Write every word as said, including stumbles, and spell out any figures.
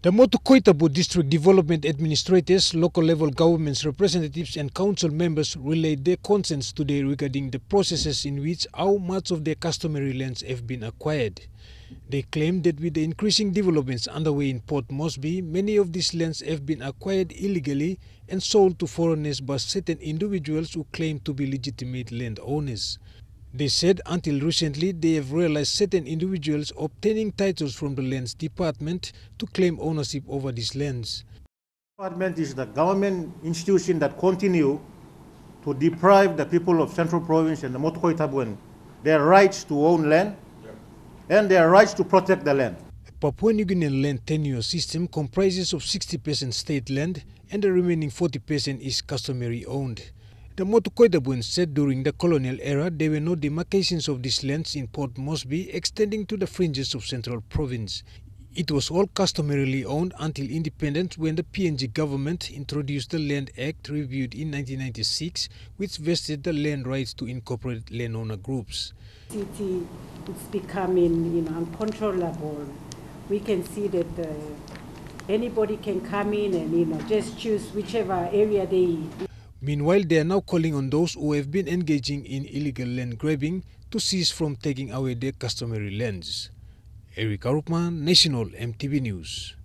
The Motu-Koitabu District Development Administrators, local level governments representatives and council members relayed their concerns today regarding the processes in which how much of their customary lands have been acquired. They claimed that with the increasing developments underway in Port Moresby, many of these lands have been acquired illegally and sold to foreigners by certain individuals who claim to be legitimate landowners. They said until recently they have realized certain individuals obtaining titles from the Lands Department to claim ownership over these lands. The department is the government institution that continue to deprive the people of Central Province and the Motu-Koitabuan their rights to own land and their rights to protect the land. Papua New Guinean land tenure system comprises of sixty percent state land and the remaining forty percent is customary owned. The Motu-Koitabuan said during the colonial era there were no demarcations of these lands in Port Moresby extending to the fringes of Central Province. It was all customarily owned until independence when the P N G government introduced the Land Act reviewed in nineteen ninety-six, which vested the land rights to incorporated landowner groups. City is becoming, you know, uncontrollable. We can see that uh, anybody can come in and, you know, just choose whichever area they. Meanwhile, they are now calling on those who have been engaging in illegal land grabbing to cease from taking away their customary lands. Eric Arupman, National E M T V News.